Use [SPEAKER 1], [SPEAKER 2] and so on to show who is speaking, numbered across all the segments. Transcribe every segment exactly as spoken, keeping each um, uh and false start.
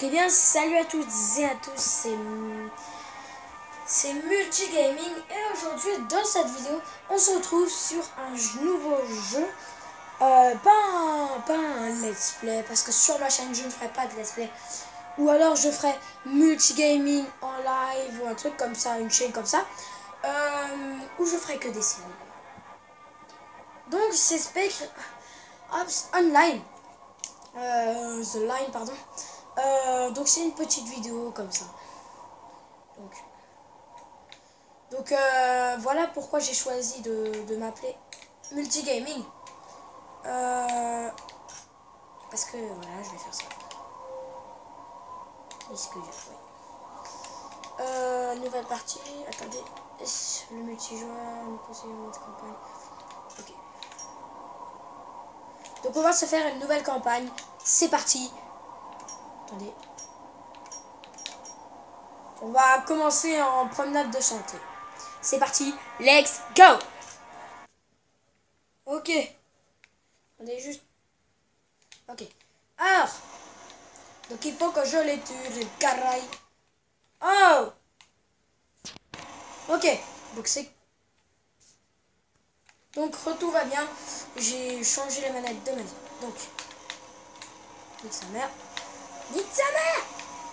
[SPEAKER 1] Donc eh bien salut à toutes et à tous, c'est c'est Multigaming et aujourd'hui dans cette vidéo on se retrouve sur un nouveau jeu, euh, pas, un, pas un let's play parce que sur ma chaîne je ne ferai pas de let's play, ou alors je ferai Multigaming en live ou un truc comme ça, une chaîne comme ça, euh, où je ferai que des séries. Donc c'est Spec Ops Online, euh, The Line pardon. Euh, donc c'est une petite vidéo comme ça. Donc, donc euh, voilà pourquoi j'ai choisi de, de m'appeler Multigaming. Euh, parce que voilà, je vais faire ça. Est-ce que je fais euh, nouvelle partie. Attendez, le multijoueur, le conseiller de campagne. Ok. Donc on va se faire une nouvelle campagne. C'est parti. Attendez. On va commencer en promenade de santé. C'est parti. Let's go. Ok. Attendez juste. Ok. Alors. Donc il faut que je les tue, les carailles. Oh. Ok. Donc c'est... Donc tout va bien. J'ai changé les manettes de maison. Donc. Nique sa mère. Nique sa mère.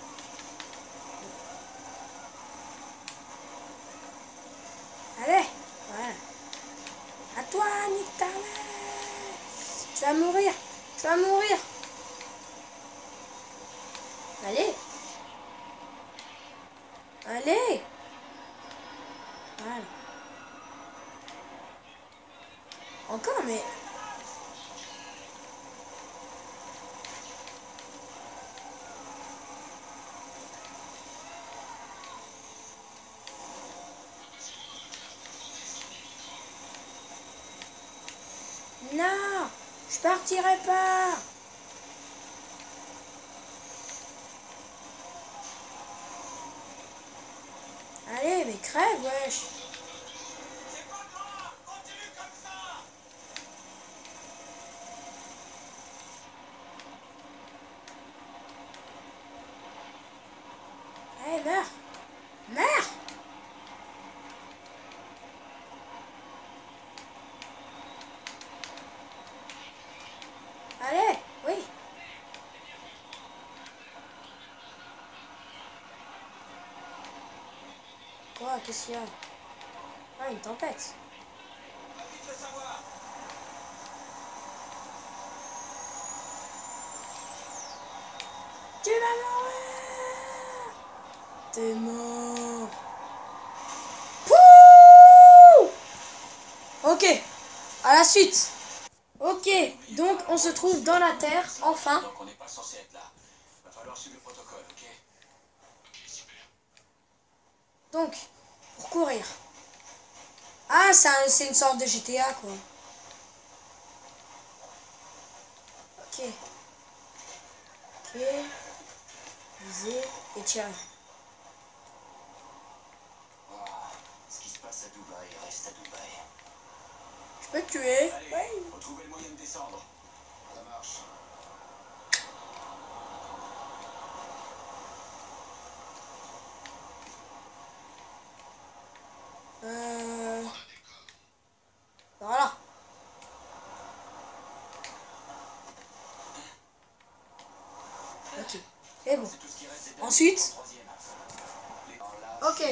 [SPEAKER 1] Allez. Voilà. À toi, nique ta mère. Tu vas mourir. Tu vas mourir. Allez. Allez. Voilà. Encore, mais... Non. Je partirai pas. Allez, mais crève, wesh. Allez, meurs. Meurs. Allez, oui. Quoi, qu'est-ce qu'il y a? Ah, une tempête. Tu vas mourir. T'es mort. Pouh. Ok, à la suite. Ok, donc on se trouve dans la Terre, enfin.
[SPEAKER 2] Donc on n'est pas censé être là. Va falloir suivre le protocole, ok?
[SPEAKER 1] Donc, pour courir. Ah, c'est une sorte de G T A, quoi. Ok. Ok. Viser et tiens.
[SPEAKER 2] Oh, ce qui se passe à Dubaï reste à Dubaï.
[SPEAKER 1] Je peux te tuer.
[SPEAKER 2] Allez,
[SPEAKER 1] Ouais.
[SPEAKER 2] faut trouver le moyen de descendre. Ça marche.
[SPEAKER 1] Euh... Voilà. Ok. Et bon. Ensuite. Ok.
[SPEAKER 2] Il y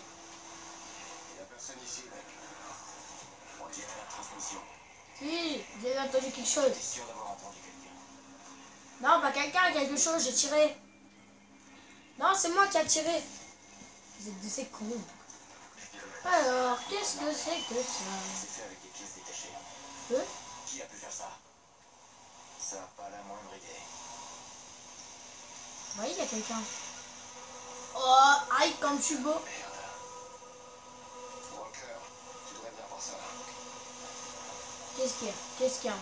[SPEAKER 2] a personne ici, mec. On dirait la transmission.
[SPEAKER 1] Si, vous avez entendu quelque chose.
[SPEAKER 2] T'es sûr d'avoir entendu quelqu'un?
[SPEAKER 1] Non, pas quelqu'un, quelque chose, j'ai tiré. Non, c'est moi qui a tiré. Vous êtes de ces cons. Alors, qu'est-ce que c'est que ça?
[SPEAKER 2] C'est fait avec des pièces détachées.
[SPEAKER 1] Euh
[SPEAKER 2] Qui a pu faire ça? Ça n'a pas la moindre idée.
[SPEAKER 1] Vous voyez, il y a quelqu'un. Oh, aïe, comme je suis beau.
[SPEAKER 2] Merde. Walker, tu devrais bien voir ça.
[SPEAKER 1] Qu'est-ce qu'il y a? Qu'est-ce qu'il y a?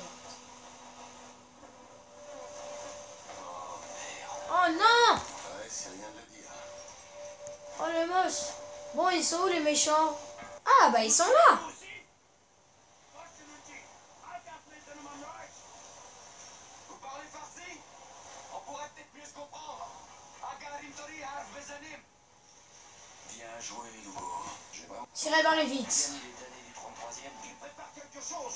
[SPEAKER 2] Oh merde.
[SPEAKER 1] Oh non!
[SPEAKER 2] Ouais, c'est rien de le dire.
[SPEAKER 1] Oh le moche. Bon, ils sont où les méchants? Ah bah ils sont là.
[SPEAKER 2] Vous parlez farci? On pourrait peut-être mieux se comprendre. années. Bien joué, Hugo. J'ai vraiment
[SPEAKER 1] Tirez dans les vitres.
[SPEAKER 2] gagné les années du trente-troisième. Tu prépares quelque chose.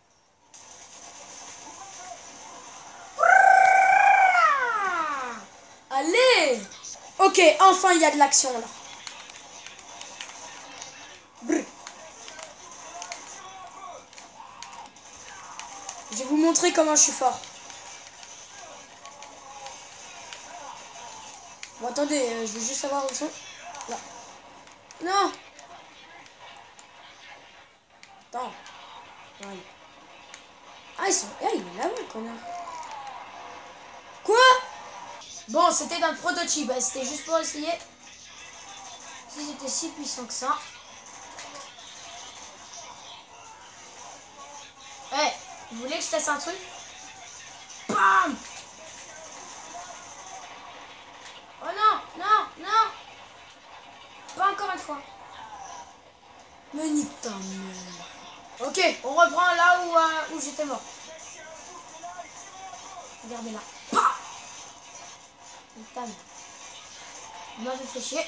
[SPEAKER 1] Allez! Ok, enfin il y a de l'action là. Brr. Je vais vous montrer comment je suis fort. Bon, attendez, euh, je veux juste savoir où ils sont. Là. Non! Attends. Ouais. Ah, ils sont. Ah, il est là-bas, le connard. Quoi? Bon, c'était dans le prototype. Bah, c'était juste pour essayer si c'était si puissant que ça. Eh, hey, vous voulez que je teste un truc? Bam! Oh non, non, non! Pas encore une fois. Mais nique ta mère. Ok, on reprend là où, euh, où j'étais mort. Regardez là. Pah! Nique ta mère. Vous m'avez fait chier.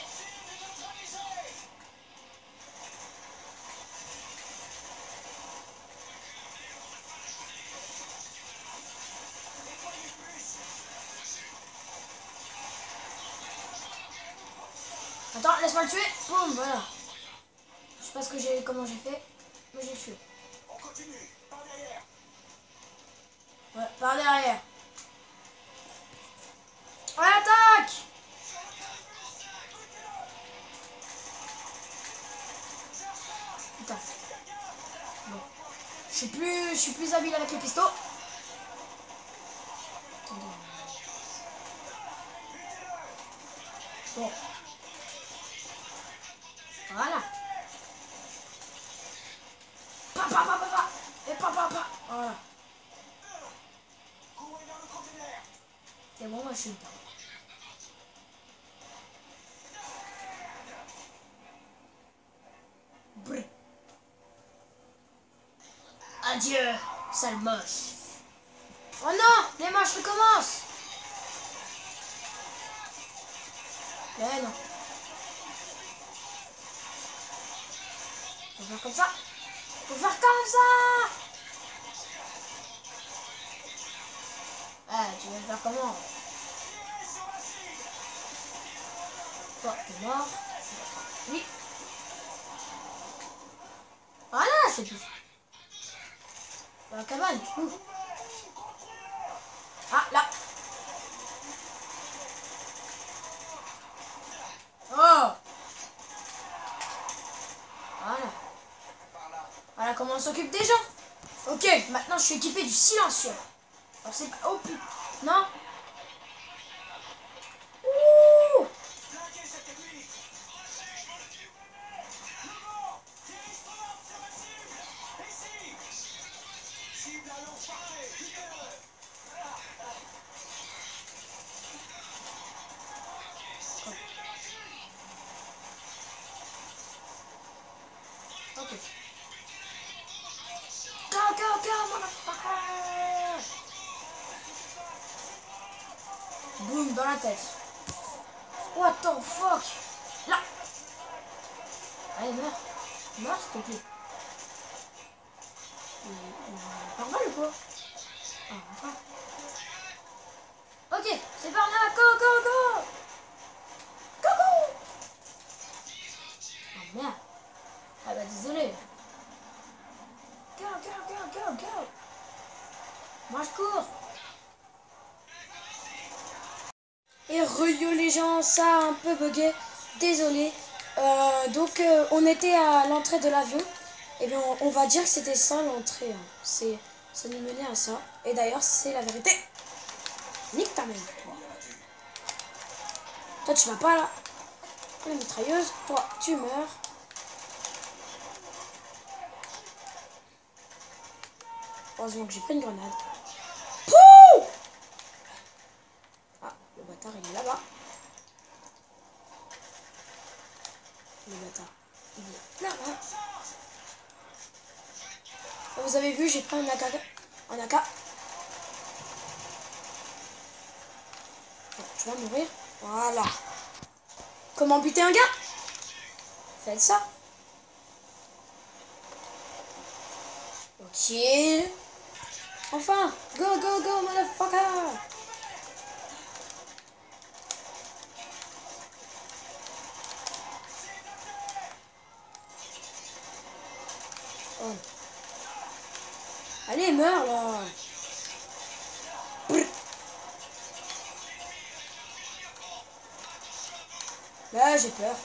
[SPEAKER 1] Attends, laisse-moi le tuer. Boum, voilà. Je sais pas ce que j'ai, comment j'ai fait, mais j'ai tué.
[SPEAKER 2] On continue. Par derrière.
[SPEAKER 1] Ouais, par derrière. On attaque! Putain. Bon. Je suis plus, je suis plus habile avec le pistolet. Attendez. Bon. Voilà. Pa, pa, pa, pa, pa. Et pa, pa, pa. Voilà.
[SPEAKER 2] Courez vers le conteneur.
[SPEAKER 1] C'est bon, moi je suis dedans. Brr. Adieu, sale moche. Oh non, les matchs recommencent. Mais non. Faut faire comme ça. Faut faire comme ça. Eh, tu veux faire comment? Toi, t'es mort. Oui. Voilà, c'est tout. Dans la cabane. Ouh. Ah, là. Oh. Voilà. Voilà comment on s'occupe des gens. Ok, maintenant je suis équipé du silencieux. Alors c'est pas... Oh putain. Non. Ouh.
[SPEAKER 2] Plaquez cette technique. Ici. Cible à l'eau parfait. Butez-le.
[SPEAKER 1] Ok. Go, go, go, motherfucker. Boum, dans la tête. What the fuck? Là. Allez, meurs. Meurs, s'il te plaît. Pas mal ou quoi? Ah, enfin. Ok, c'est par là. Go, go, go. Go, go. Oh merde. Ah bah désolé. Go, go, go, go, go. Moi je cours. Et re-yo les gens, ça a un peu bugué. Désolé. Euh, donc euh, on était à l'entrée de l'avion. Et bien on, on va dire que c'était ça l'entrée. Hein. C'est, ça nous menait à ça. Et d'ailleurs c'est la vérité. Nique ta mère. Toi. Toi tu vas pas là. La mitrailleuse. Toi tu meurs. Heureusement que j'ai pris une grenade. Pouh! Ah, le bâtard il est là-bas. Le bâtard il est là-bas. Vous avez vu, j'ai pris un A K. Un A K. Bon, tu vas mourir. Voilà. Comment buter un gars? Faites ça. Ok. Enfin. Go, go, go, motherfucker. Oh. Allez, meurs là. Brr. Là, j'ai peur.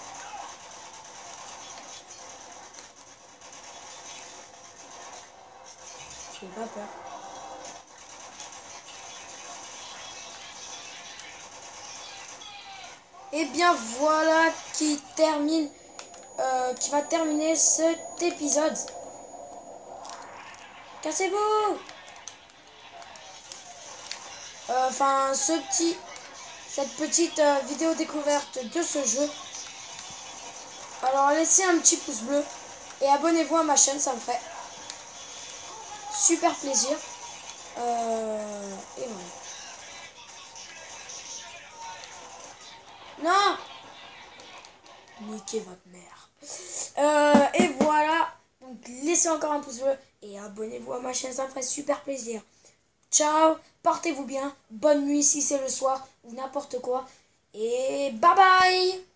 [SPEAKER 1] J'ai pas peur. Et bien voilà qui termine, euh, qui va terminer cet épisode. Cassez-vous. Enfin, euh, ce petit, cette petite euh, vidéo découverte de ce jeu. Alors laissez un petit pouce bleu et abonnez-vous à ma chaîne, ça me ferait super plaisir. Euh, et voilà. Non! Niquez votre mère. Euh, et voilà. Donc laissez encore un pouce bleu et abonnez-vous à ma chaîne, ça me ferait super plaisir. Ciao, portez-vous bien. Bonne nuit si c'est le soir ou n'importe quoi. Et bye bye!